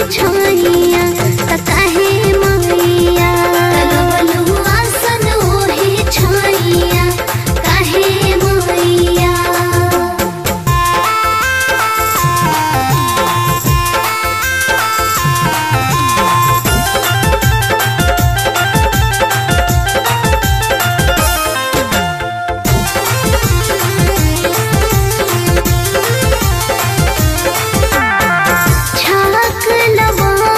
छैया त काहे मैया लगलु आसन ओहे छैया काहे मैया। छाक लवा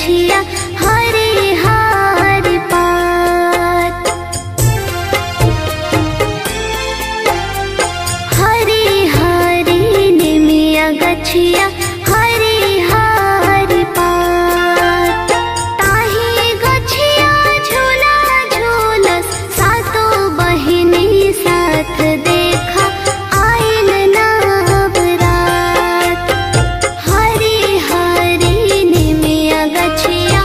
गछिया हरिहर पात। हरी हरी निमिया गछिया हरिहर पात। ताही गछिया झूला झूलस सातो बहिनी साथ देखा आइल नवरात। हरी हरी निमिया गछिया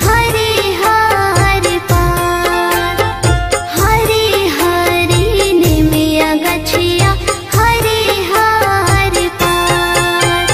हरिहर पात। हरी हरी निमिया गछिया हरिहर पात।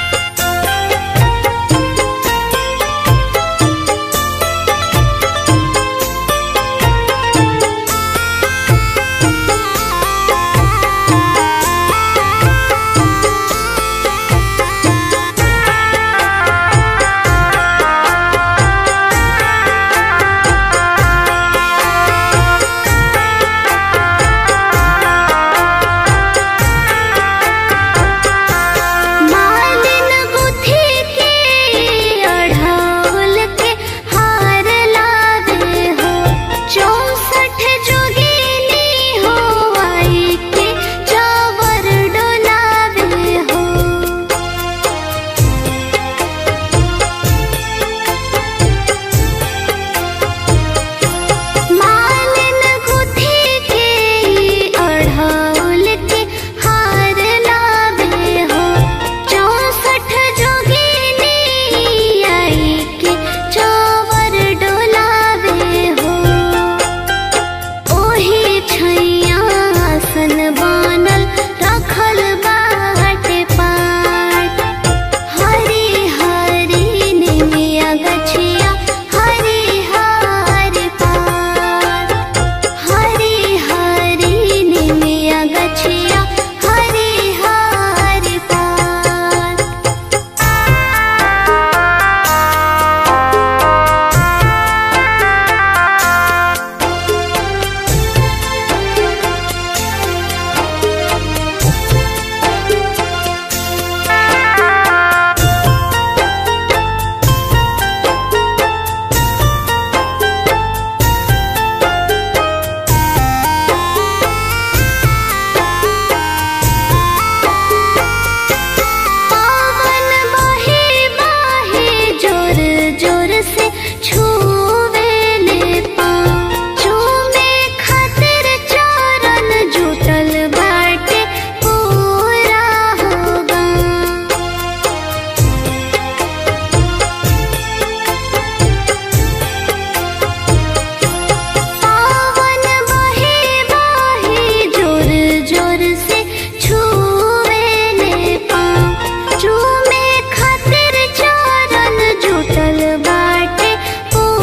मालिन गुथी के अढ़ौल के हार लावे हो। 64 जोगिनी हो आई के चावर डोलावे हो। मालिन गुथी के अढ़ौल के हार लावे हो। 64 जोगिनी आई के चावर डोलावे हो। ओही छैया आसन बनल रखल बाटे पाट। हरी हरी निमिया गछिया हरिहर पात। हरी हरी निमिया गछिया हरिहर पात। पावन बहे बहे जोर जोर से छुवेले पाँव। चूमे खातिर चरण जुटल बाटे पूरा हो गाँव। पावन बहे बहे जोर जोर से छुवेले पाँव। चूमे खातिर चरण जुटल बाटे पूरा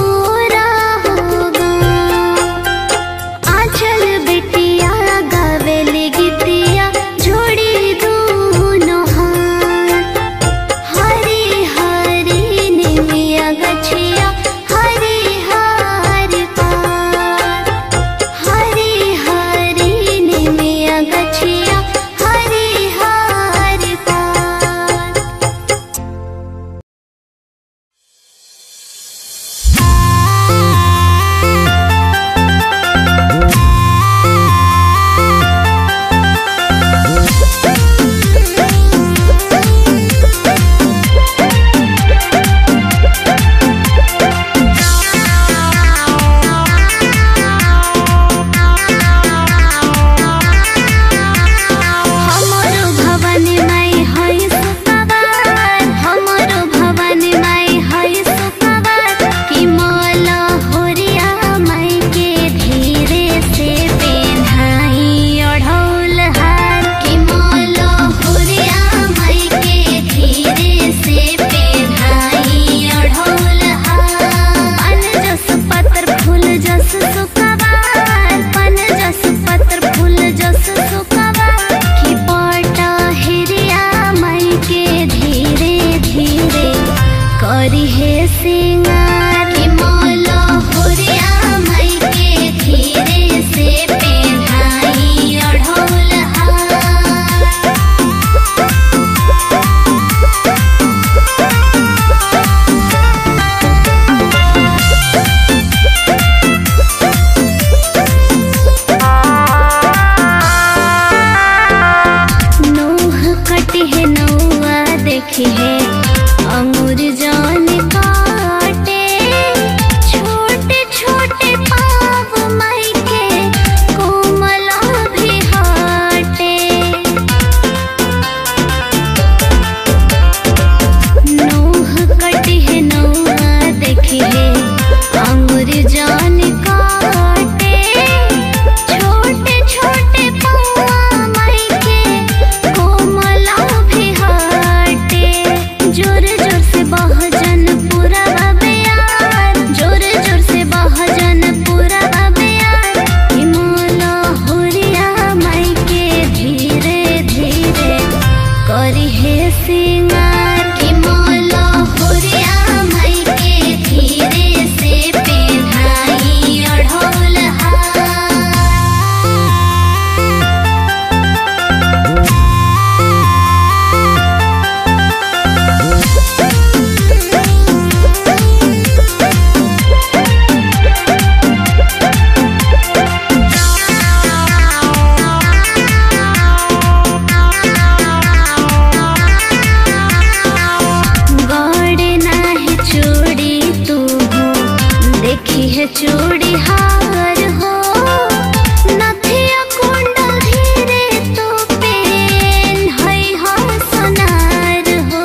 देखी है चूड़ी हार हो, नथिया कुंडल धीरे तो पेन है हो सोनार हो।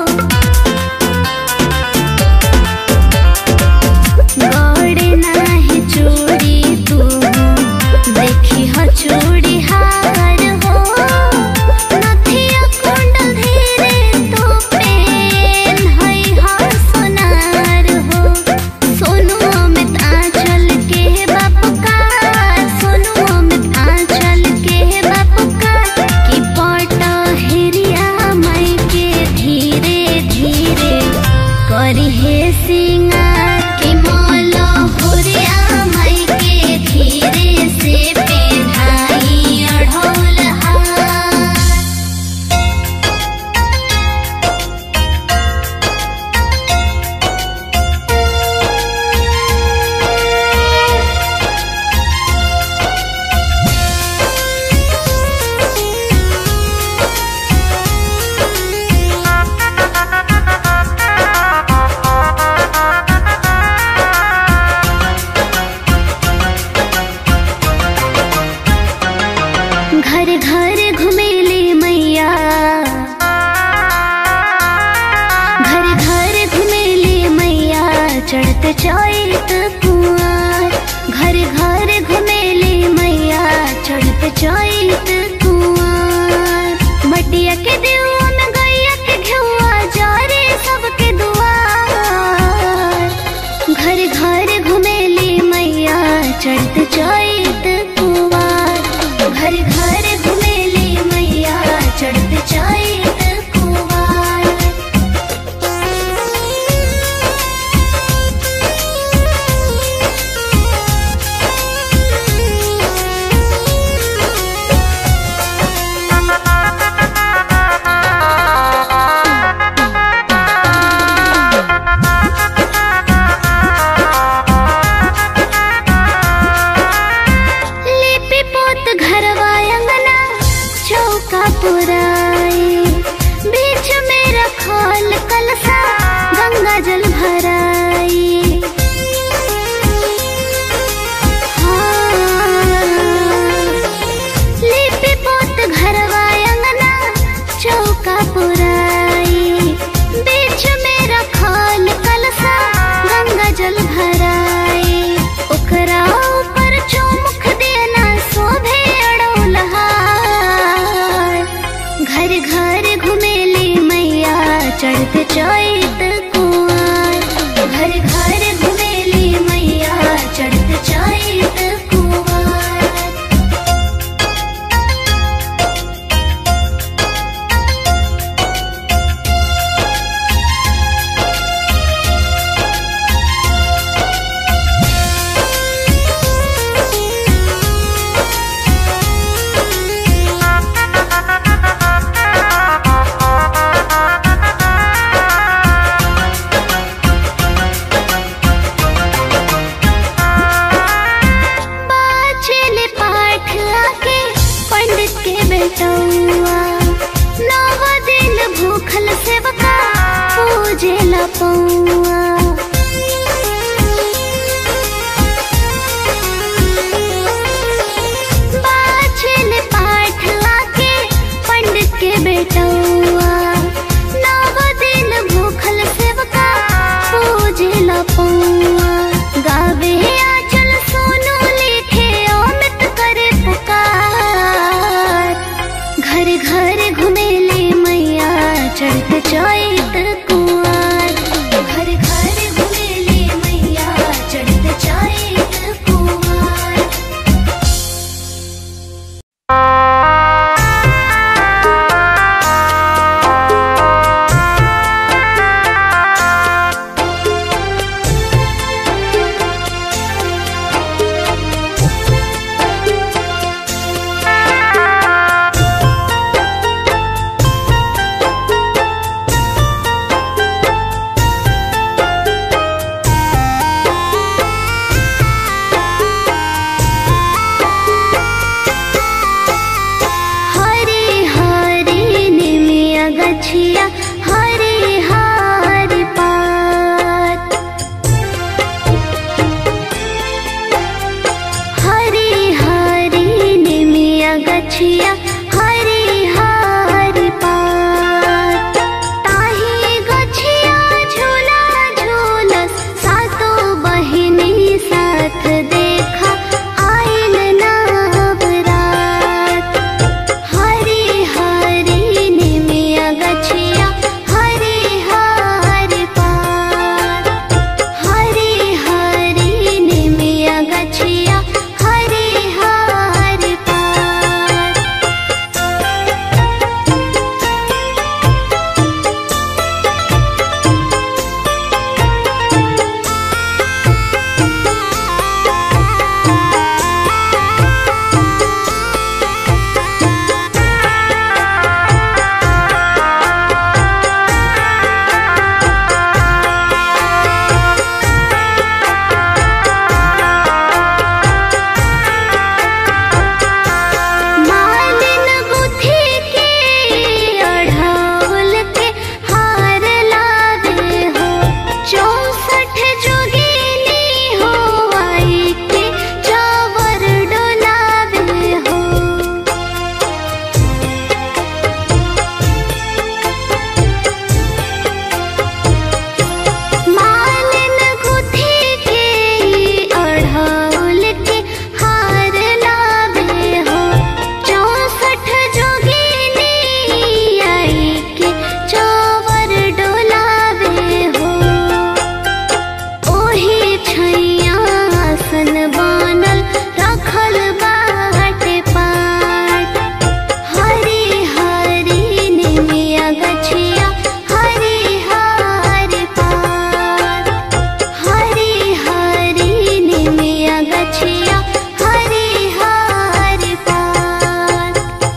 गौड़े नाही चूड़ी तू देखी हो चूड़ी हार हो, नथिया कुंडल धीरे तो पेन है हो सोनार हो। सोनू अमित आंचल के बाप का, सोनू अमित आंचल के बाप का, कि पट हेरिया माई के धीरे धीरे करी है सिंगार, कि मोलो हुरिया माई के धीरे से पेढ़ाई अढ़ौल हार। घर घर घुमेली मैया, घर घर घुमेली मैया, चढ़ते चैत कुआर। घर घर घुमेली मैया, चढ़ते चैत कुआर। मटिया के दिवा में गैया के घेउआ जारे सबके दुआर। घर घर घुमेली मैया, चढ़ते चैत कुआर। घर घर घुमेली मैया, चढ़ते चैत कुआर। लिपि पोत घरवा अंगना चौका पुराई, बीच में रखल कलसा गंगा जल भराई। हाँ, लिपि पोत घरवा अंगना चौका पुराई, बीच में रखल कलसा गंगा जल भराई। ओकरा ऊपर चौमुख देना शोभे अड़ौल हार। घर घर घुमेली मैया, चढ़ते चैत कुआर। घर घर घुमेली मैया, चढ़ते चैत कुआर। गछिया हरी हरी पात। ताही गछिया झूला झूलस सातो बहिनी साथ देखा आइल नवरात। हरी हरी निमिया गछिया हरी हरी पात। हरी हरी निमिया गछिया हरी हरी पात। मालिन गुथी के अढ़ौल के हार लावे हो। 64 जोगिनी हो आई के चावर डोलावे हो। मालिन गुथी के अढ़ौल के हार लावे हो। 64 जोगिनी आई के चावर डोलावे हो। ओही छैया आसन बनल रखल बाटे पाट। हरी हरी निमिया गछिया हरी हरी पात। हरी हरी निमिया गछिया हरी हरी पात।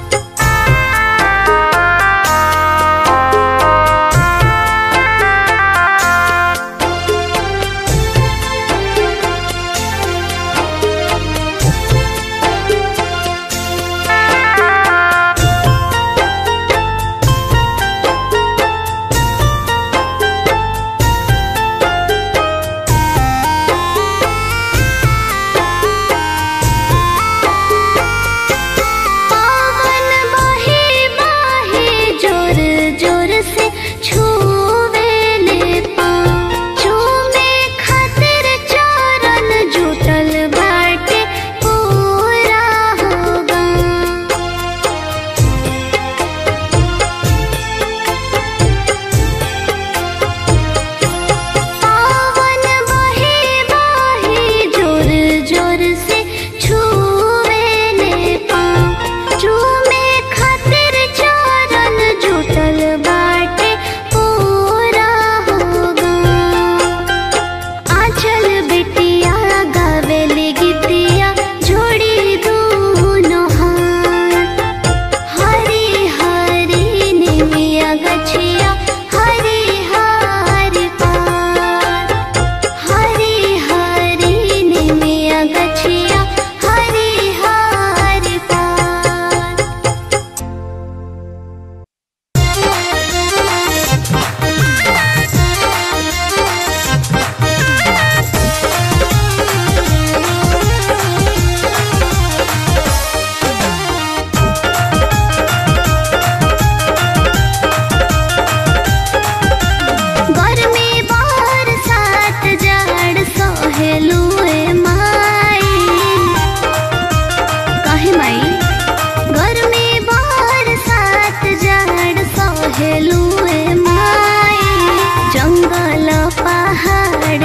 पावन बहे बहे जोर जोर से छुवेले पाँव। चूमे खातिर चरण जुटल बाटे पूरा हो गाँव। पावन बहे बहे जोर जोर से छुवेले पाँव। चूमे खातिर चरण जुटल बाटे पूरा हो गाँव। आंचल बिटिया गावेली गीतिया जोड़ी दूनो हाथ। हरी हरी निमिया गछिया हरी हरी पात। हरी हरी निमिया गछिया हरी हरी पात। गर्मी बरसात जाड़ सहेलुए माई। काहे माई? गर्मी बरसात जाड़ सहेलुए माई। जंगल पहाड़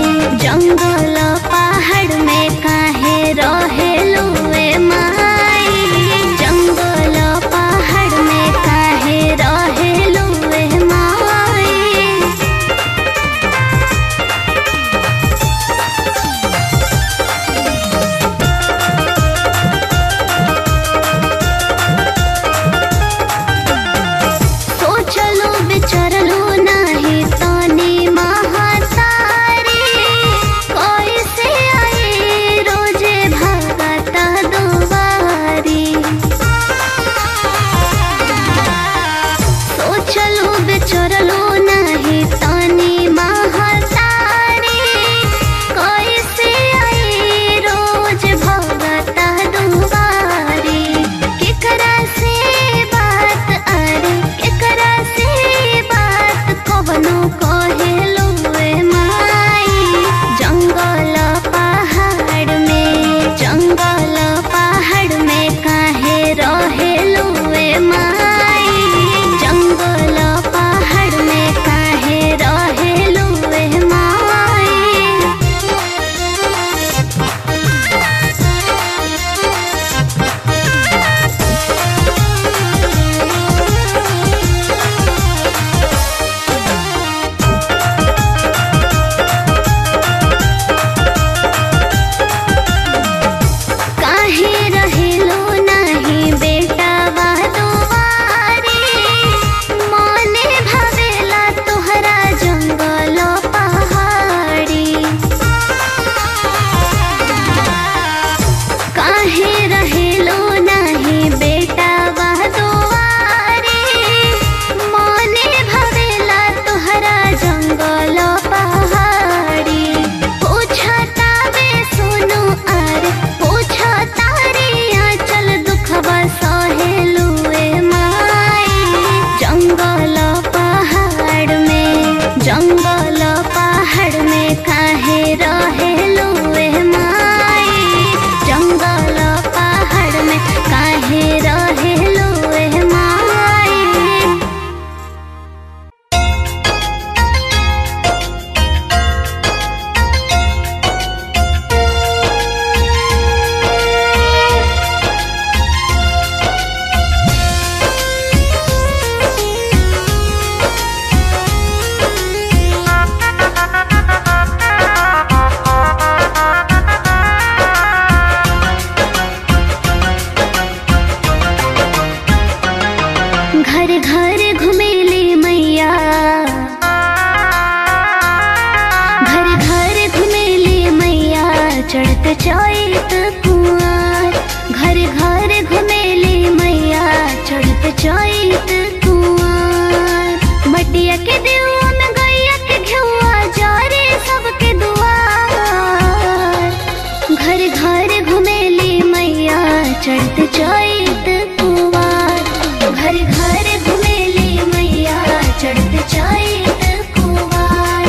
में काहे रहेलुए माई। जंगल पहाड़ में काहे रहेलुए माई। रहे लुए माई, जंगल पहाड़ में काहे रहे लुए माई। घर घर घुमेली मैया, घर घर घुमेली मैया, चढ़ते चैत कुआर। घर घर घुमेली मैया, चढ़ते चैत कुआर। मटिया के दिवा में गैया के घेउआ जारे सबके दुआर। घर घर घुमेली मैया, चढ़ते चैत कुआर। घर घर घुमेली मैया, चढ़ते चैत कुआर।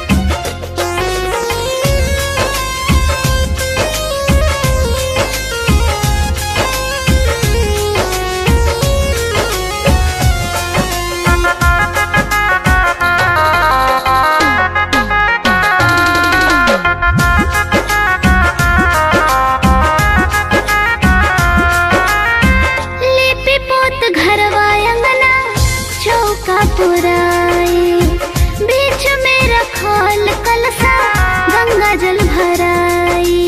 लिपि पोत घरवा अंगना चौका पुराए, बीच में रखल कलसा गंगा जल भराए।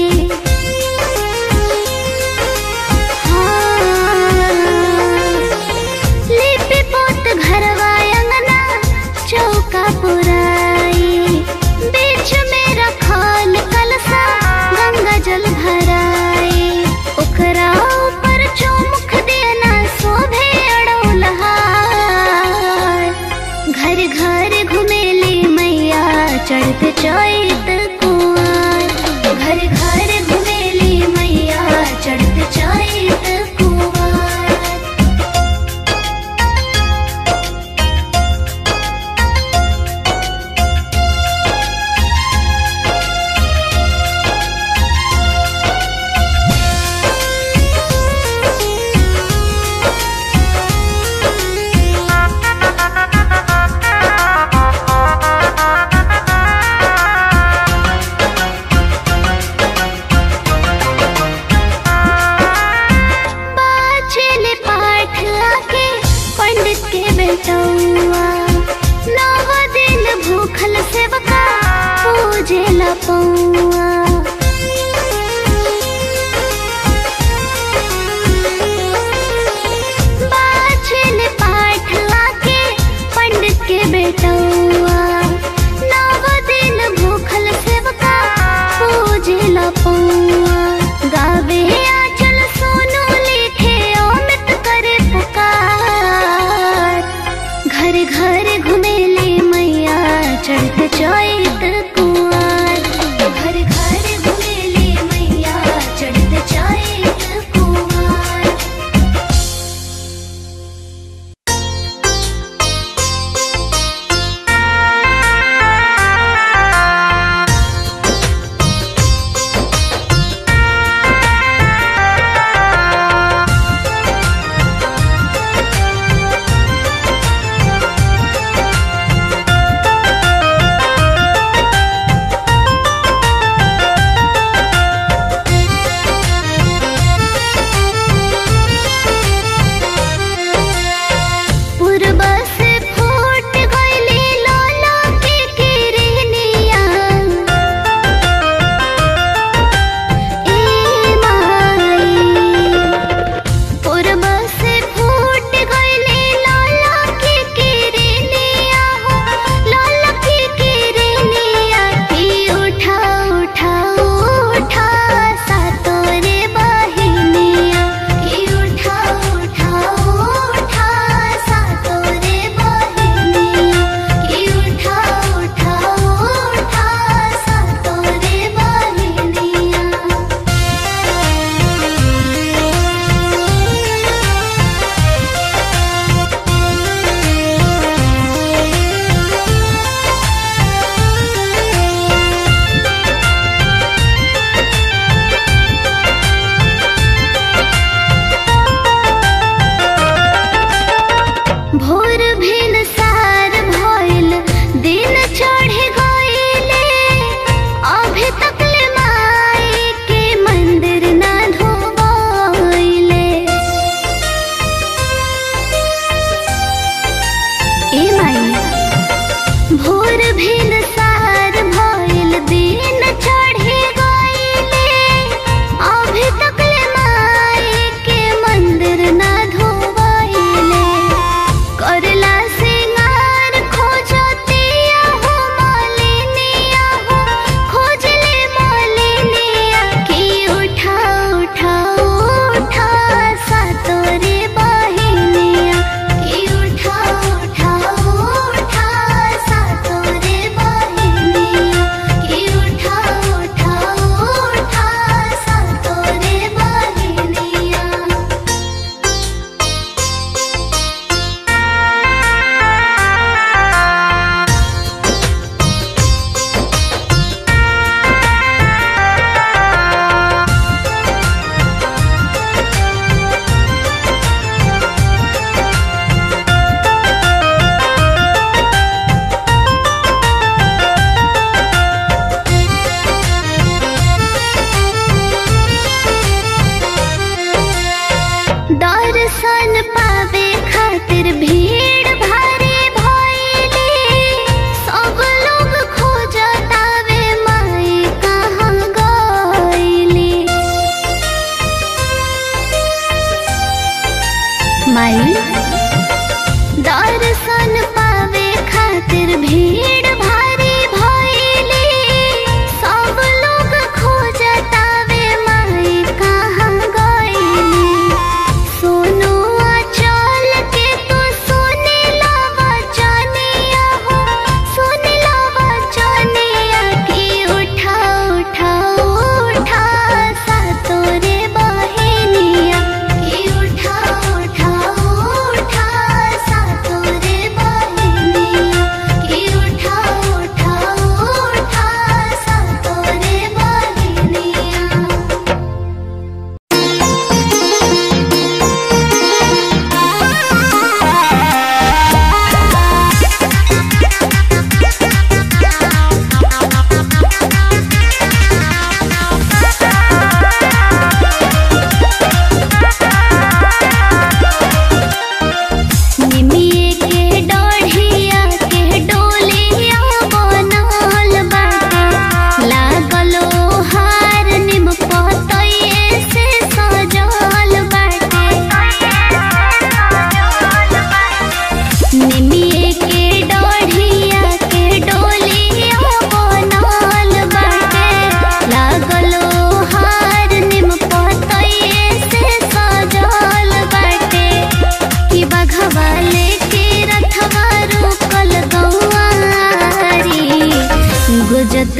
लिपि पोत घरवा अंगना चौका पुराए, बीच में रखल कलसा गंगा जल भराए। ओकरा ऊपर चौमुख देना शोभे अड़ौलहार। घर घर घुमेली मैया, चढ़ते चैत कुआर। घर घर घुमेली मैया, चढ़ते चैत कुआर। बाचेले पाठ आके पंडित के बेटौआ, 9 दिन भूखल सेवका पूजेला पौआ। बाचेले पाठ आके पंडित के बेटौआ, 9 दिन भूखल सेवका पूजेला पौआ। गावे आचल सोनू लिखे अमित करे पुकार। घर घर घुमेली मैया, चढ़ते चैत कुआर। घर घर घुमेली मैया, चढ़ते चैत कुआर।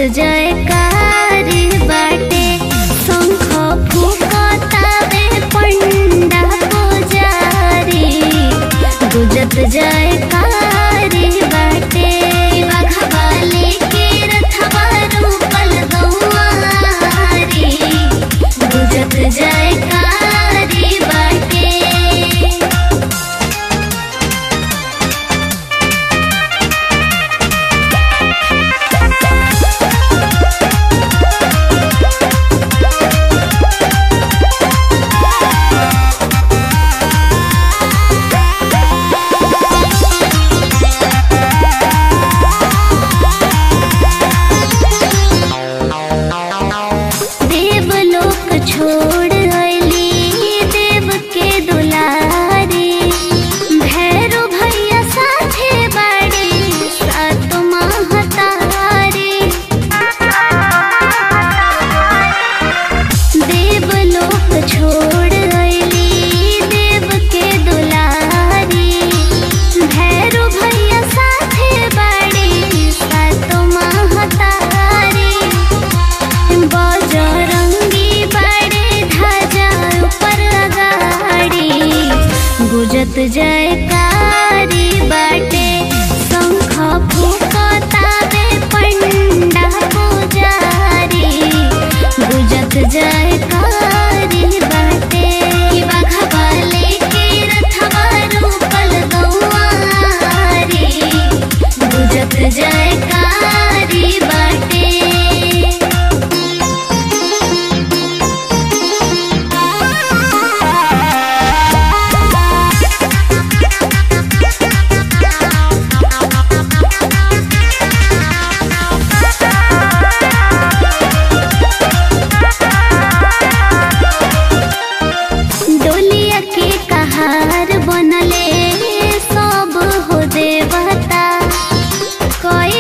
जयकारी बाटे शंख फुकतावे पंडा पुजारी गुजत जयकारी बाटे बघवाले के रथवा रूपल गौआरी गुजत जयकारी बाटे। छोड़ अली देव के दुलारे भैरो भैया साथे बड़े सात महतारे देव लोक छोड़ अली देव के दुलारे भैरो भैया साथे बड़े सात महतारे बजरंगी गुजत जयकारी बाटे शंख फुकतावे पंडा पुजारी गुजत जयकारी बाटे बघवाले के रथवा रूपल गौआरी गुजत जयकारी बाटे। हार बनले सब हो देवता कोई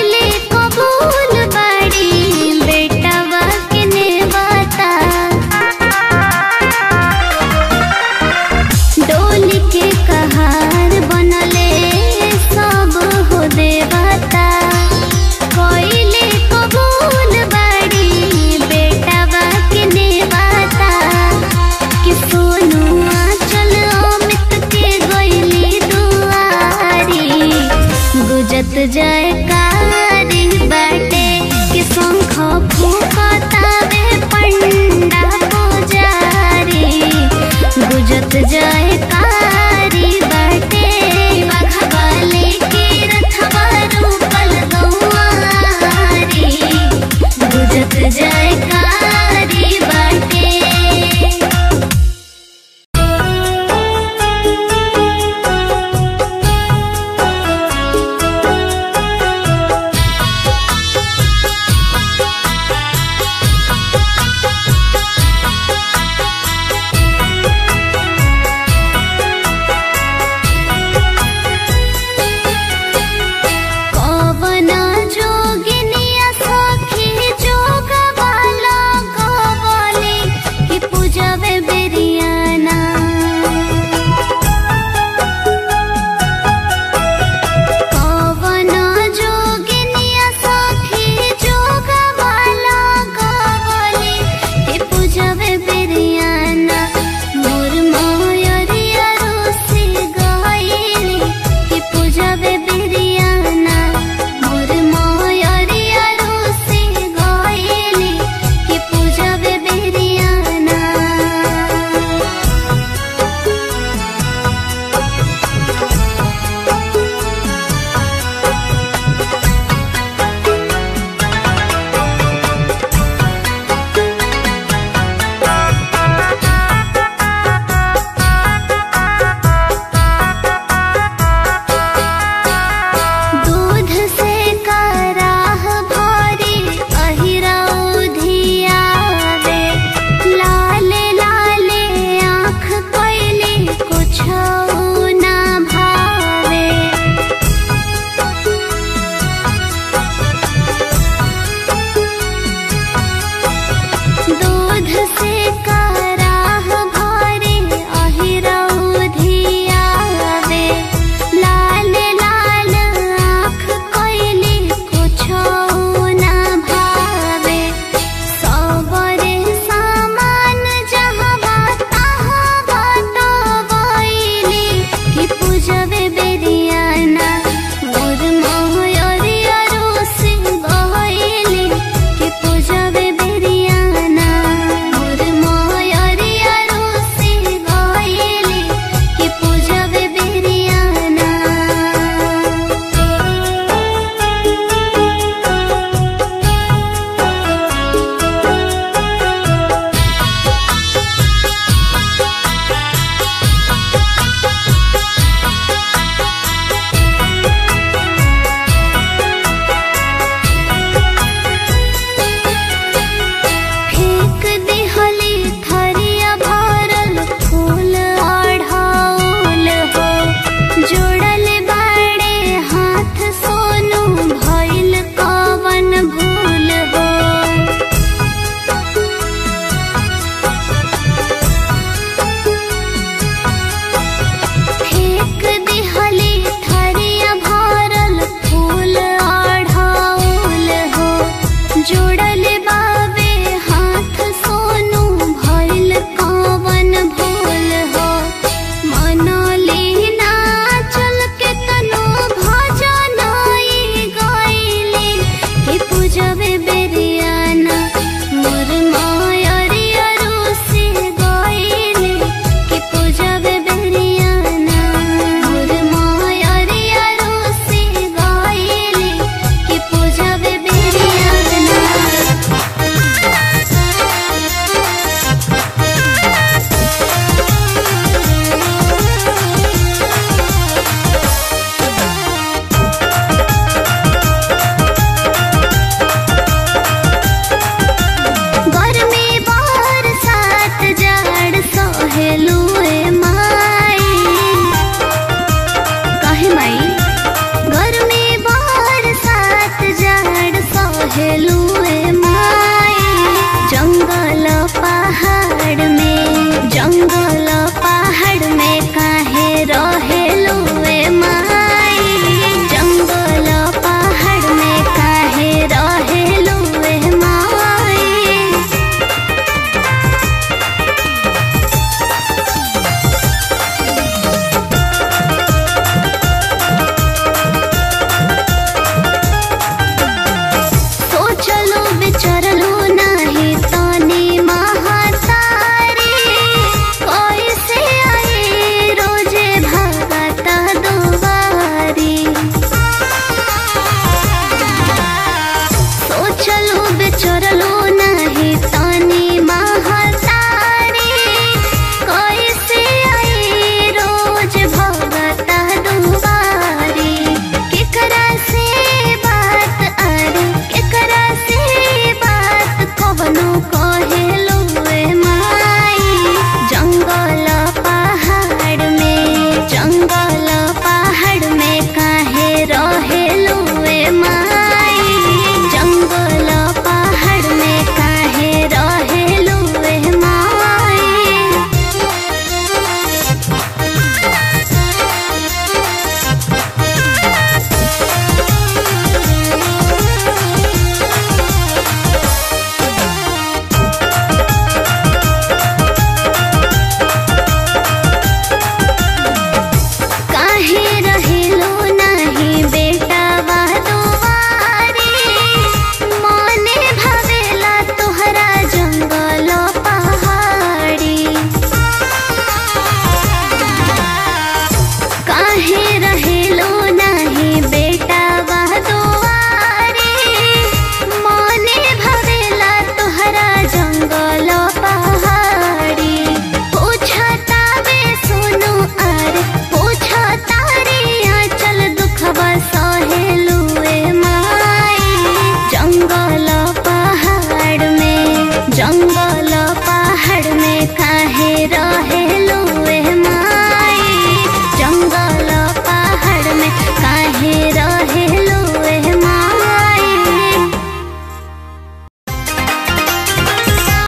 जंगल पहाड़ में काहे रहेलू ए